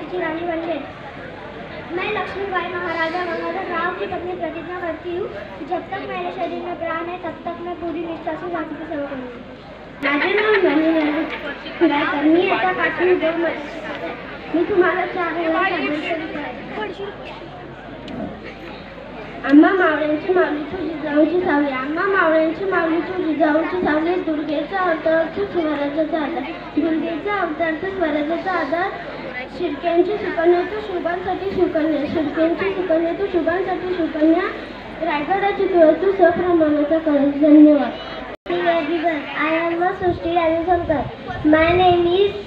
की रानी बन गए। मैं लक्ष्मीबाई महाराजा गंगाधर राव की पत्नी प्रतिज्ञा करती हूँ कि जब तक मेरे शरीर में प्राण है तब तक मैं पूरी निष्ठा से झांसी की सेवा करूँगी। माझे नाव मनी मी आता काश्मीर जाऊन मी तुम्हाला 4 वेळा आम्हा मावळ्यांची माऊलीची जिजाऊची सावली, आम्हा मावळ्यांची माऊलीची जिजाऊची सावली, दुर्गेचा अवतार स्वराज्याचा आधार, दुर्गेचा अवतार स्वराज्याचा आधार, शिर्क्यांची सुकन्या तो शुभांसाठी सुकन्या, शिर्क्यांची सुकन्या तो शुभांसाठी सुकन्या, रायगडाची तुळस तू सप्रमाणाचा कळस. धन्यवाद. I am Srushti Rajasankar. My name is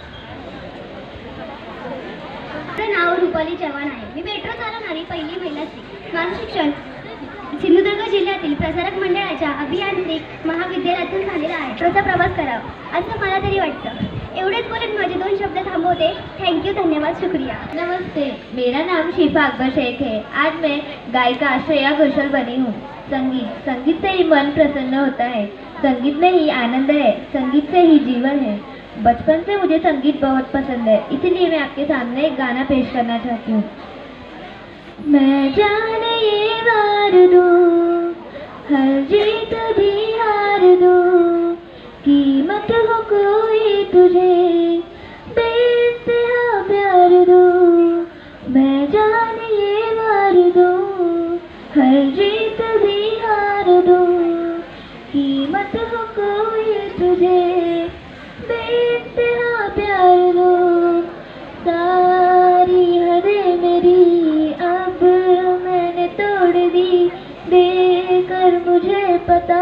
नाव रुपाली चव्हाण आहे. मी मेट्रो चालवणारी पहिली महिला स्त्री. माझं शिक्षण सिंधुदुर्ग जिल्ह्यातील प्रसारक मंडळाच्या अभियांत्रिक महाविद्यालयातून झालेला आहे. मेट्रोचा प्रवास करावा असं मला तरी वाटतं. एवढेच बोलत माझे 2 शब्द थांबवते. थैंक यू, धन्यवाद, शुक्रिया. नमस्ते, मेरा नाम शिफा अकबर शेख है. आज मैं गायिका श्रेया घोषाल बनी हूँ. संगीत से ही मन प्रसन्न होता है, संगीत में ही आनंद है, संगीत से ही जीवन है. बचपन से मुझे संगीत बहुत पसंद है, इसलिए मैं आपके सामने एक गाना पेश करना चाहती हूँ. मैं जाने ये वार दूँ, हर जीत भी हार दूँ, कीमत हो कोई तुझे बेइंतहा प्यार दूँ. मैं जाने ये वार दूँ, हर जीत भी हार दूँ, कीमत हो कोई तुझे बेइंतहा प्यार दूँ. सारी हदें मेरी अब मैंने तोड़ दी, देकर मुझे पता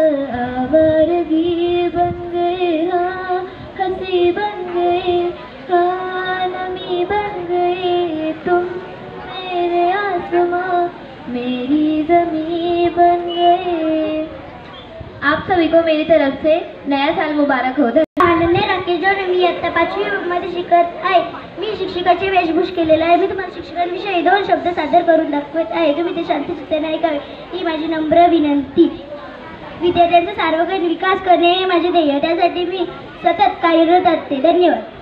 आवारगी बन गए, हाँ हंसी बन गए, हाँ नमी बन गए. तुम मेरे आसमां मेरी ज़मीं बन गए. आप सभी को मेरी तरफ से नया साल मुबारक हो. अनन्या राकेश जोड. मी इयत्ता 5वी मध्ये शिकत आहे. मी शिक्षकाची वेशभूष केलेला आहे. मी तुम्हाला शिक्षकांविषयी 2 शब्द सादर करून दाखवत आहे. तुम्ही ते शांतचित्ताने ऐकावे ही माझी नम्र विनंती. विद्यार्थ्यांचा सार्वजनिक विकास करणे हे माझे ध्येय. त्यासाठी मी सतत कार्यरत असते. धन्यवाद.